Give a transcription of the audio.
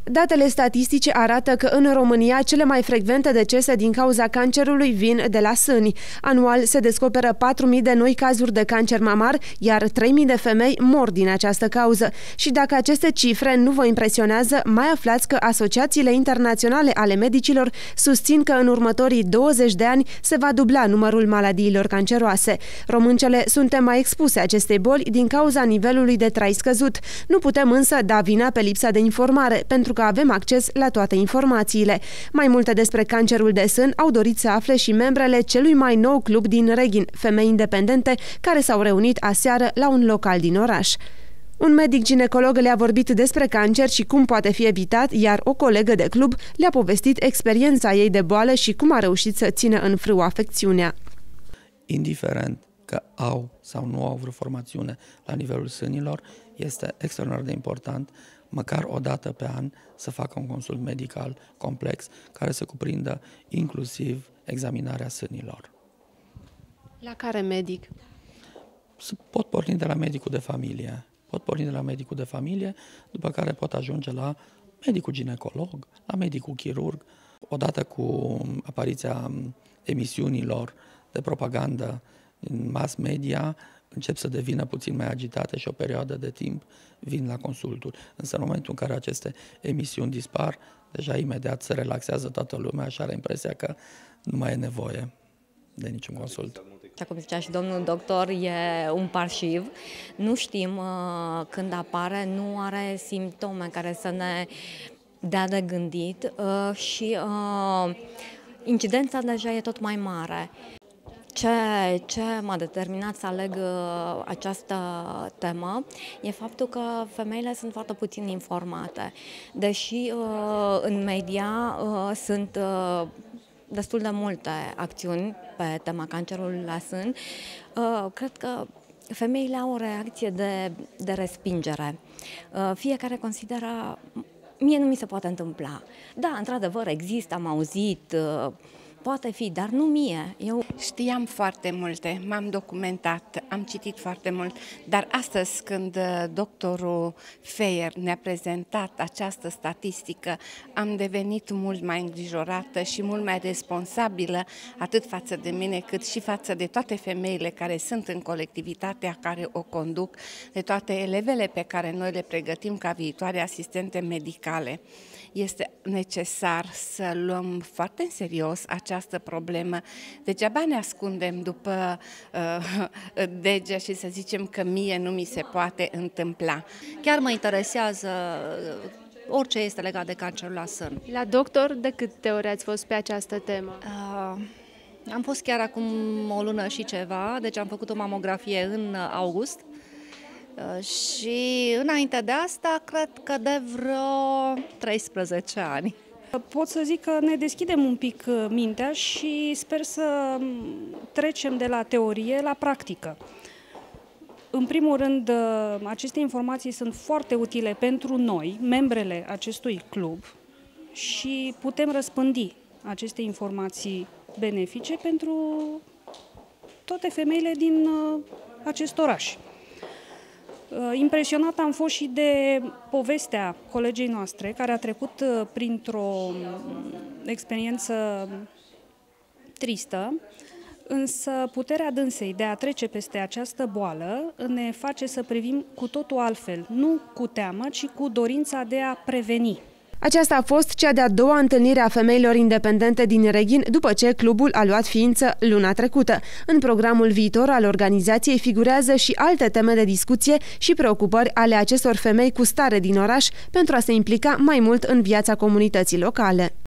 Datele statistice arată că în România cele mai frecvente decese din cauza cancerului vin de la sâni. Anual se descoperă 4.000 de noi cazuri de cancer mamar, iar 3.000 de femei mor din această cauză. Și dacă aceste cifre nu vă impresionează, mai aflați că asociațiile internaționale ale medicilor susțin că în următorii 20 de ani se va dubla numărul maladiilor canceroase. Româncele suntem mai expuse acestei boli din cauza nivelului de trai scăzut. Nu putem însă da vina pe lipsa de informare, pentru că avem acces la toate informațiile. Mai multe despre cancerul de sân au dorit să afle și membrele celui mai nou club din Reghin, femei independente, care s-au reunit aseară la un local din oraș. Un medic ginecolog le-a vorbit despre cancer și cum poate fi evitat, iar o colegă de club le-a povestit experiența ei de boală și cum a reușit să țină în frâu afecțiunea. Indiferent că au sau nu au vreo formațiune la nivelul sânilor, este extraordinar de important măcar o dată pe an să facă un consult medical complex care să cuprindă inclusiv examinarea sânilor. La care medic? Pot porni de la medicul de familie. După care pot ajunge la medicul ginecolog, la medicul chirurg. Odată cu apariția emisiunilor de propagandă în mass media, încep să devină puțin mai agitate și o perioadă de timp vin la consulturi. Însă în momentul în care aceste emisiuni dispar, deja imediat se relaxează toată lumea și are impresia că nu mai e nevoie de niciun consult. Așa cum zicea și domnul doctor, e un parșiv. Nu știm când apare, nu are simptome care să ne dea de gândit și incidența deja e tot mai mare. Ce m-a determinat să aleg această temă e faptul că femeile sunt foarte puțin informate. Deși în media sunt destul de multe acțiuni pe tema cancerului la sân, cred că femeile au o reacție de respingere. Fiecare consideră, mie nu mi se poate întâmpla. Da, într-adevăr există, am auzit, poate fi, dar nu mie. Eu știam foarte multe, m-am documentat, am citit foarte mult, dar astăzi când doctorul Feier ne-a prezentat această statistică, am devenit mult mai îngrijorată și mult mai responsabilă, atât față de mine, cât și față de toate femeile care sunt în colectivitatea care o conduc, de toate elevele pe care noi le pregătim ca viitoare asistente medicale. Este necesar să luăm foarte în serios această problemă. Degeaba ne ascundem după dege și să zicem că mie nu mi se poate întâmpla. Chiar mă interesează orice este legat de cancerul la sân. La doctor, de câte ori ați fost pe această temă? Am fost chiar acum o lună și ceva, deci am făcut o mamografie în august. Și înainte de asta, cred că de vreo 13 ani. Pot să zic că ne deschidem un pic mintea și sper să trecem de la teorie la practică. În primul rând, aceste informații sunt foarte utile pentru noi, membrele acestui club, și putem răspândi aceste informații benefice pentru toate femeile din acest oraș. Impresionată am fost și de povestea colegei noastre, care a trecut printr-o experiență tristă, însă puterea dânsei de a trece peste această boală ne face să privim cu totul altfel, nu cu teamă, ci cu dorința de a preveni. Aceasta a fost cea de-a doua întâlnire a femeilor independente din Reghin, după ce clubul a luat ființă luna trecută. În programul viitor al organizației figurează și alte teme de discuție și preocupări ale acestor femei cu stare din oraș pentru a se implica mai mult în viața comunității locale.